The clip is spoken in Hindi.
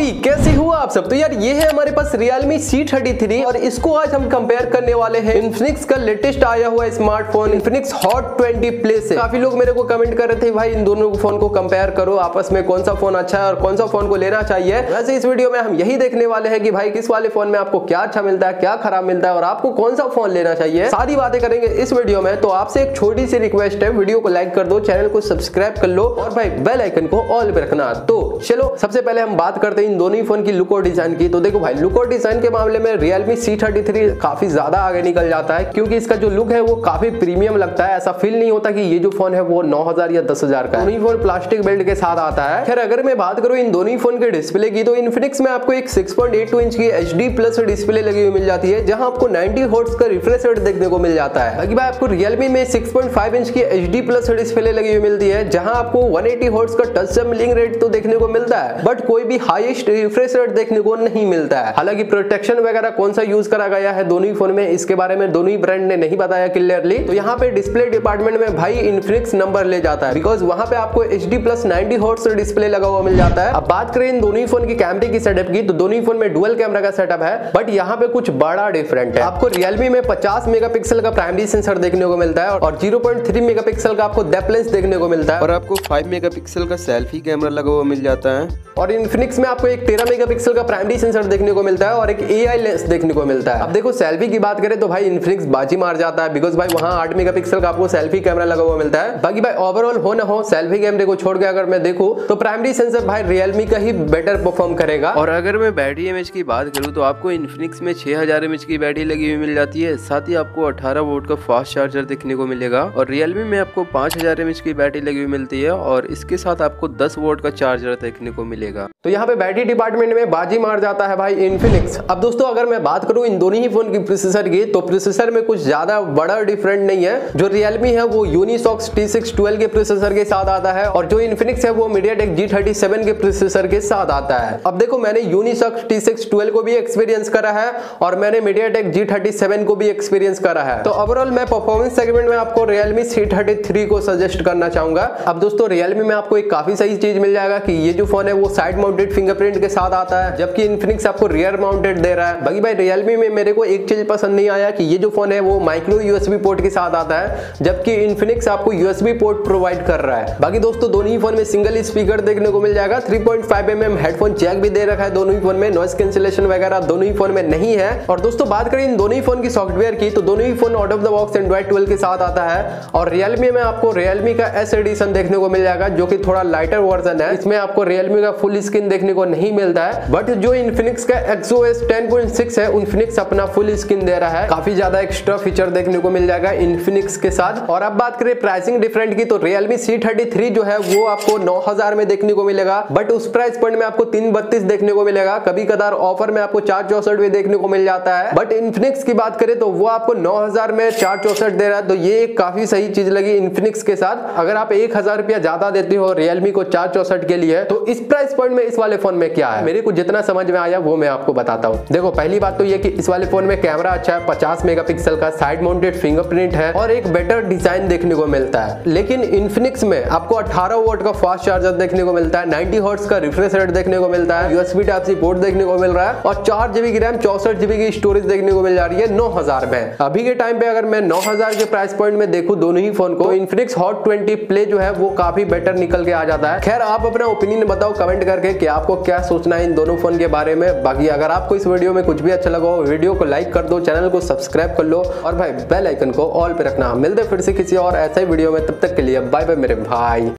भाभी कैसे हो आप सब। तो यार ये है हमारे पास Realme C33 और इसको आज हम कंपेयर करने वाले हैं Infinix का लेटेस्ट आया हुआ स्मार्टफोन Infinix Hot 20 Play से। काफी लोग मेरे को कमेंट कर रहे थे भाई इन दोनों फोन को कंपेयर करो आपस में, कौन सा फोन अच्छा है और कौन सा फोन को लेना चाहिए। वैसे इस वीडियो में हम यही देखने वाले हैं कि भाई किस वाले फोन में आपको क्या अच्छा मिलता है, क्या खराब मिलता है और आपको कौन सा फोन लेना चाहिए, सारी बातें करेंगे इस वीडियो में। तो आपसे एक छोटी सी रिक्वेस्ट है, वीडियो को लाइक कर दो, चैनल को सब्सक्राइब कर लो और भाई बेल आइकन को ऑल पे रखना। तो चलो सबसे पहले हम बात करते हैं इन दोनों ही फोन की लुक और डिजाइन की। तो देखो भाई लुक और डिजाइन के मामले में Realme C33 काफी ज्यादा आगे निकल जाता है, क्योंकि इसका जो लुक है वो काफी प्रीमियम लगता है। ऐसा फील नहीं होता कि ये जो फोन है वो 9000 या 10000 का है। दोनों ही फोन प्लास्टिक बिल्ड के साथ आता है। खैर अगर मैं बात करूं इन दोनों ही फोन के डिस्प्ले की, तो Infinix में आपको एक 6.82 इंच की HD+ डिस्प्ले लगी हुई मिल जाती है, जहां आपको 90 हर्ट्ज का रिफ्रेश रेट देखने को मिल जाता है। बाकी भाई आपको Realme में 6.5 इंच की HD+ डिस्प्ले लगी हुई मिलती है, जहां आपको 180 हर्ट्ज का टच सैंपलिंग रेट तो देखने को मिलता है, बट कोई भी हाईएस्ट रिफ्रेश रेट देखने को नहीं मिलता है। हालांकि प्रोटेक्शन वगैरह कौन सा यूज करा गया है दोनों ही फोन में, इसके बारे में दोनों ही ब्रांड ने नहीं बताया क्लियरली। तो यहाँ पे डिस्प्ले डिपार्टमेंट में भाई Infinix नंबर ले जाता है, बिकॉज वहां पे आपको HD+ 90 हर्ट्ज डिस्प्ले लगा हुआ मिल जाता है। अब बात करें इन दोनों ही फोन की कैमरे की सेटअप की, तो दोनों ही फोन में डुअल कैमरा का सेटअप है, बट यहाँ पे कुछ बड़ा डिफरेंट है। आपको Realme में 50 मेगापिक्सल का प्राइमरी सेंसर देखने को मिलता है और 0.3 मेगापिक्सल का आपको डेप्थ लेंस देखने को मिलता है, और आपको 5 मेगापिक्सल का सेल्फी कैमरा लगा हुआ मिल जाता है। और Infinix में आपको एक 13 मेगापिक्सल का प्राइमरी सेंसर देखने को मिलता है और एक AI लेंस देखने को मिलता है। अब देखो सेल्फी की बात करें तो भाई Infinix बाजी मार जाता है, बिकॉज भाई वहां 8 मेगापिक्सल का आपको सेल्फी कैमरा लगा हुआ मिलता है। बाकी भाई ओवरऑल हो ना हो सेल्फी कैमरे को छोड़ के अगर मैं देखूं तो प्राइमरी सेंसर भाई Realme का ही बेटर परफॉर्म करेगा। और अगर मैं बैटरी एमएच की बात करूं तो आपको Infinix में 6000 mAh की बैटरी लगी हुई मिल जाती है, साथ ही आपको 18 वोल्ट का फास्ट चार्जर देखने को मिलेगा। और Realme में आपको 5000 mAh की बैटरी लगी हुई मिलती है और इसके साथ आपको 10 वोल्ट का चार्जर देखने को मिलेगा। तो यहाँ पे बैटरी डिपार्टमेंट में बाजी मार जाता है भाई Infinix। अब दोस्तों अगर मैं बात करूं इन दोनों ही फोन की प्रोसेसर की, तो प्रोसेसर में कुछ ज्यादा बड़ा डिफरेंट नहीं है। जो Realme है वो Unisoc T612 के प्रोसेसर के साथ आता है और जो Infinix है वो MediaTek G37 के प्रोसेसर के साथ आता है। अब देखो मैंने Unisoc T612 को भी एक्सपीरियंस करा है और मैंने MediaTek G37 को भी एक्सपीरियंस करा है। तो ओवरऑल मैं परफॉर्मेंस सेगमेंट में आपको Realme C33 को सजेस्ट करना चाहूंगा। अब दोस्तों Realme में आपको एक काफी सही चीज मिल जाएगा कि ये जो फोन है वो साइड माउंटेड फिंगरप्रिंट के साथ आता है, जबकि Infinix आपको रियर माउंटेड दे रहा है। बाकी भाई Realme में मेरे को एक चीज पसंद नहीं आया कि ये जो फोन है वो माइक्रो USB पोर्ट के साथ आता है, जबकि Infinix आपको USB पोर्ट प्रोवाइड कर रहा है। बाकी दोस्तों दोनों ही फोन में सिंगल स्पीकर देखने को मिल जाएगा, 3.5 mm हेडफोन जैक भी दे रखा है दोनों ही फोन में, नॉइस कैंसिलेशन वगैरह दोनों ही फोन में नहीं है। और दोस्तों बात करें इन दोनों ही फोन की सॉफ्टवेयर की, तो दोनों ही phone out of the box Android 12 के साथ आता है। और Realme में आपको Realme का S एडिशन देखने को मिल जाएगा, जो कि थोड़ा लाइटर वर्जन है। इसमें आपको Realme का फुल स्क्रीन देखने को नहीं मिलता है, बट जो Infinix का XOS 10.6 है Infinix अपना फुल स्क्रीन दे रहा है। काफी ज्यादा एक्स्ट्रा फीचर देखने को मिल जाएगा Infinix के साथ। और अब बात करें प्राइसिंग डिफरेंट की, तो Realme C33 जो है वो आपको 9000 में देखने को मिलेगा, बट उस प्राइस पॉइंट में आपको 332 देखने को मिलेगा। कभी कदार ऑफर में आपको 464 में देखने को मिल जाता है, बट Infinix की बात करें तो वो आपको 9000 में 464 दे रहा है। तो ये एक काफी सही चीज लगी Infinix के साथ। अगर आप 1000 रुपया ज्यादा देते हो Realme को 464 के लिए, तो इस प्राइस पॉइंट में इस वाले फोन में क्या है, मेरे को जितना समझ में आया वो मैं आपको बताता हूँ। देखो पहली बात तो ये कि इस वाले फोन में कैमरा अच्छा है, 50 मेगापिक्सल का साइड माउंटेड फिंगरप्रिंट है और एक बेटर डिजाइन देखने को मिलता है। लेकिन Infinix में आपको 18 वोल्ट का फास्ट चार्जर देखने को मिलता है, 90 हर्ट्ज का रिफ्रेश रेट देखने को मिलता है, USB Type-C पोर्ट देखने को मिल रहा है और 4GB की रैम 64GB की स्टोरेज देखने को मिल जा रही है 9000 में। अभी के टाइम पे अगर मैं 9000 के प्राइस पॉइंट में देखूं दोनों ही फोन को, तो Infinix Hot 20 Play जो है वो काफी बेटर निकल के आ जाता है। खैर आप अपना ओपिनियन बताओ कमेंट करके कि आपको क्या सोचना है इन दोनों फोन के बारे में। बाकी अगर आपको इस वीडियो में कुछ भी अच्छा लगा हो, वीडियो को लाइक कर दो, चैनल को सब्सक्राइब कर लो और भाई बेल आइकन को ऑल पे रखना। मिलते फिर से किसी और ऐसे ही वीडियो में, तब तक के लिए बाय बाय मेरे भाई।